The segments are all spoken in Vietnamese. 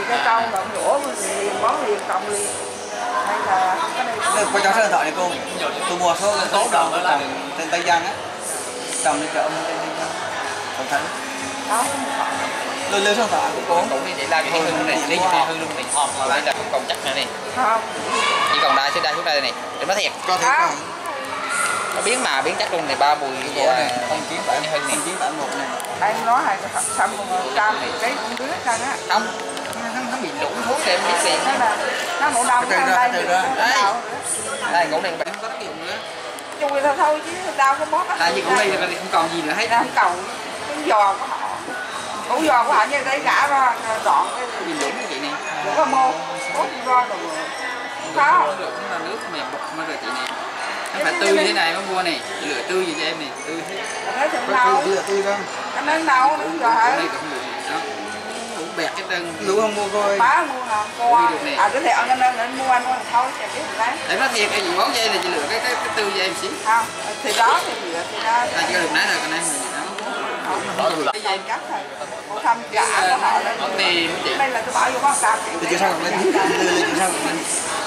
cái công động đũa liền món liền trồng liền hay là cái này qua cho số điện thoại này cô, tôi mua số tốt đồng ở trồng trên Tây Giang á, trồng đi chợ bên Tây Giang, trồng thử. đó Lưu số điện thoại của cô. Cũng đi để la cái hương này, lấy cái hương luôn này, hòm mà lại là không còn chắc nữa này. không Chỉ còn đai xuống đây này, để nó thiệt. Có thiệt không? Nó biến mà biến chắc luôn này, ba mùi cái gỗ này, không chín bảy một này. em nói hay cái thật xăm cam thì cái cũng biết cân á. Không, nó bị lủng thuốc em biết liền. Nó màu đồng cái đây. Đây ngủ này Không có tác dụng nữa. Chui thôi chứ đâu có bóp á. Tại vì ngủ đây là không còn gì nữa hết. Không còn cái giò của họ. Củ giò của họ như đây gã ra dọn cái bị lủng cái chị này. cũng có mô, cốt ro rồi. Khó. Cũng là nước mềm bột mà rồi chị này. Nó phải tươi như thế này mới mua này, lựa tươi gì cho em này, tươi thế. Nó thịt nâu. Tươi không? Anh nói nâu nó giò hả? Đây cũng được đó. Lũ bẹt cái đơn. Lũ không mua coi. Má mua hả? Cô à cái thèo nên mua anh thôi sẽ biết đấy. Để nó thiệt cái gì món cho em này chị lựa cái tươi cho em xíu. Không, thì đó thì đó. Ta chỉ có được nãy rồi còn em này đó. Đó là cái cắt thôi. Cô thăm cả nó họ lên. Tiền chị. Đây là tôi bỏ vô con cam. Từ chưa sao lên. Từ sao lên.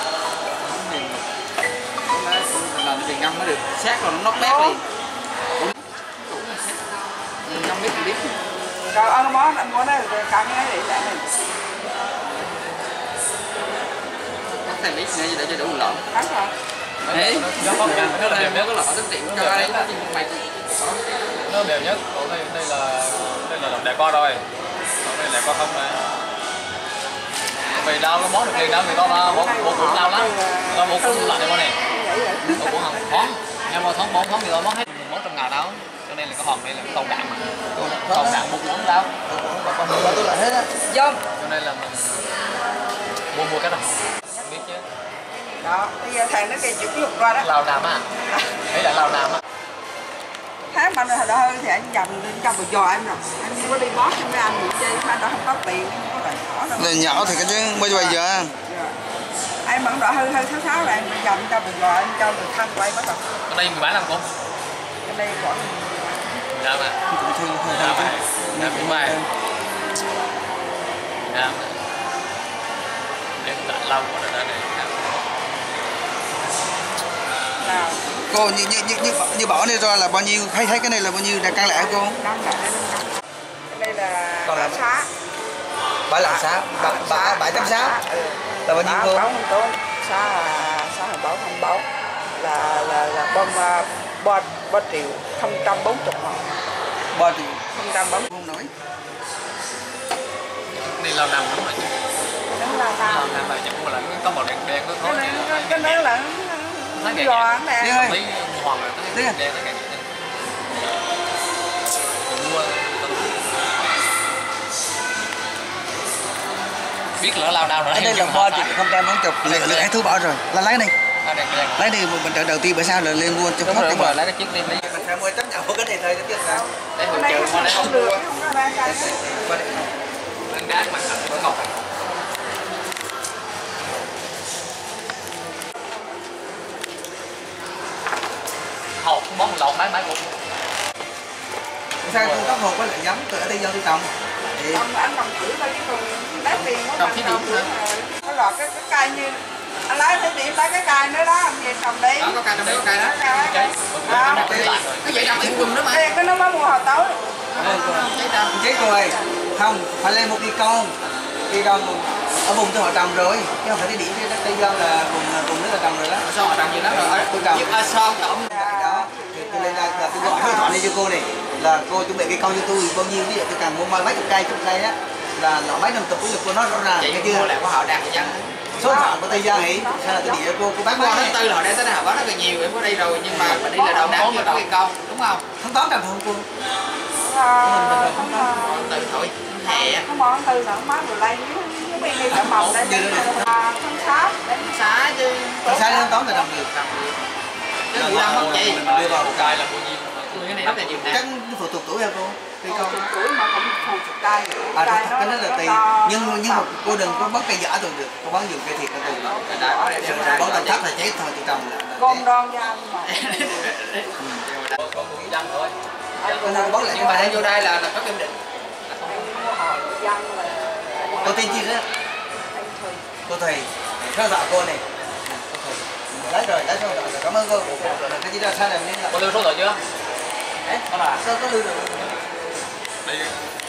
Làm thì ngâm mới được sát rồi nó nóc bét liền. Ngâm biết thì biết. Rồi ăn món anh mua đây rồi cam cái để lại mình. Có thêm ít nữa để cho đủ lợn. Cắt rồi. Đấy, nó có nếu có lọ tính tiện cho ai đó thì mày nó đều nhất. Ở đây là đồng đại co rồi. Ở đây đại co không này. Vì đau cái món được liền đâu người ta bộ cũng đau lắm. Người ta bộ cũng lại đây món này. Bộ cũng không món. Nhưng mà món người ta món hết món trong ngày đâu. Cho nên là cái hòm đây là cái cầu đạn mà. Cầu đạn bộ cũng đau. Còn tôi lại hết á. Dông. Cho nên là mình mua cái nào biết chứ. Đó, bây giờ thằng nó kêu chụp lục qua đó. Lào Nam á. Đấy là Lào Nam á. Tháng mà nó hơi thì anh dầm lên trong một giò em rồi. Anh có đi bóp cho mấy anh gì chơi, mà nó không có tiền, không có tiền nhỏ đâu. Này nhỏ thì cái chứ bây giờ. Em vẫn đợi hơi tháo là em dầm cho một giò em cho được thân quay bắt đầu. Ở đây 18 năm cô. Ở đây khoảng 15 à. Cũng thương hơn. Nam cũng mai. Nam. Em đã lâu quá rồi đó này. nào. Cô như bảo này ra là bao nhiêu, thấy cái này là bao nhiêu là căn lẻ cô? Đây là còn là xá. Bãi làng xá, bãi tắm xá. Là bao nhiêu cô? Báo không tốt. Xá là báo không báo là bom 3 triệu 040 ngàn. 3 triệu 040 không nói. Này Lào Nam đúng rồi chứ. Đúng là sao? Lào Nam là chẳng qua là có màu đen đen có khối này. Cái đó là giò nè. Đi ơi. Mấy hoàng là cái đen cái này. Mua biết là Lào Nam rồi. Đây là 3 triệu 040 liệu anh Thu bảo rồi. Là lấy này. Lấy đi mình đợi đầu tiên bữa sau là lên mua cho đúng hết rồi, lấy cái chiếc đi. Mình phải mua chấp nhận cái này thôi chứ sao? Để hỗ trợ mà lại không mua. Lên đá mà nó ngọt. Hột món lộn máy cũng. Sao cô có hộp với lại giấm từ ở đây do tôi trồng. Thì Anh trồng thử thôi chứ còn lấy tiền của trồng thí điểm nữa. Nó lọt cái cây như anh lấy thí điểm lấy cái cây nữa đó, anh về trồng đi. Đó có cây trong đây có cây đó. Cái vậy đằng quần đó mà. Cái nó mới mua hồi tối. chết rồi. Không, phải lên một cây con ở vùng tôi họ trồng rồi, chứ không phải cái điểm cái Tây Giang là vùng nước là trồng rồi đó. Sao họ trồng gì đó rồi? Tôi trồng. Sao trồng? Đó. Thì tôi lên đây là tôi gọi số thoại này cho cô này, là cô chuẩn bị cây con cho tôi bao nhiêu, ví dụ tôi cần mua mấy chục cây á, là lọ mấy 50 được cô nói rõ ràng. Vậy chưa? Mua lại của họ đạt vậy số điện thoại của Tây Giang ấy, sao là tôi địa cô bán qua qua tháng 4 là họ đem tới Hà Bắc rất là nhiều, em có đây rồi nhưng mà đi là đầu năm chưa có cây con, đúng không? tháng 8 trồng không cô? Từ thôi, hè. Không món từ nữa má vừa lấy với bên đi cả màu đây. Tháng 6 Xá chứ. Tháng 6 tháng 8 là trồng được. Cái vụ đang mất gì? Mình đưa vào một cây là bao nhiêu? Cái này rất là nhiều nè. Chắc phụ thuộc tuổi hả cô? Cây con. tuổi mà không phụ thuộc cây. Cái đó là tùy. Nhưng mà cô đừng có bớt cây giả tôi được, cô bán nhiều cây thiệt là cô. Bớt tầm thấp là chết thôi, tôi trồng là. Con đoan ra mà. Con cũng dân thôi. Nhưng mà đem vô đây là có kiểm định. Cô tên chi đó? cô thầy theo dõi cô này. Lấy rồi, lấy xong rồi, cảm ơn cô. Cái gì đó sai này nên là. Có lưu số rồi chưa? Đấy, có lưu được. Đi